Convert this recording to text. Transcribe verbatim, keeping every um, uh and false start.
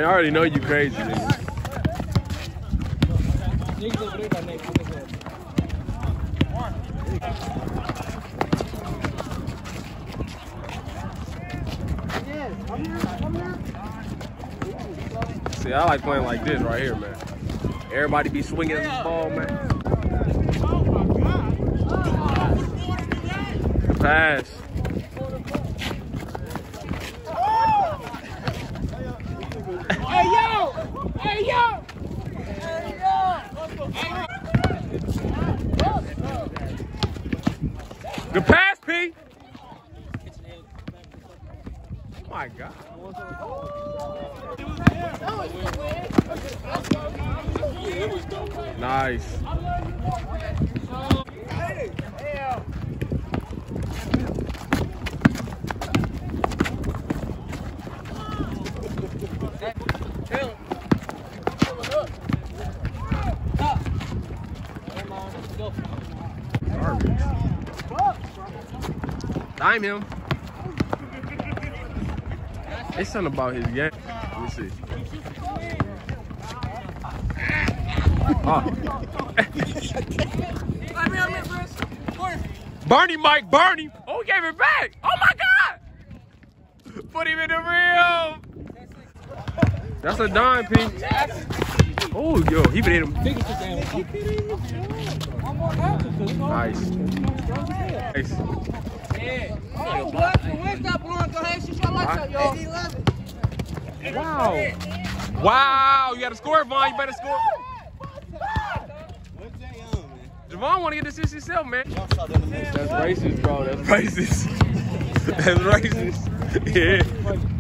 I already know you crazy, nigga. See, I like playing like this right here, man. Everybody be swinging at this ball, man. Pass. Hey yo! Hey yo! Good pass, P. Oh my God. Nice. Dime him. It's something about his game. Let me see. Oh. Barney, Mike, Barney. Oh, he gave it back. Oh my God. Put him in the rim. That's a dime, P. Oh, yo, he been hit him. Nice. Nice. Wow. Wow, you got to score, Vaune. You better score. Javon want to get the assist himself, man. That's racist, bro. That's racist. That's racist. Yeah.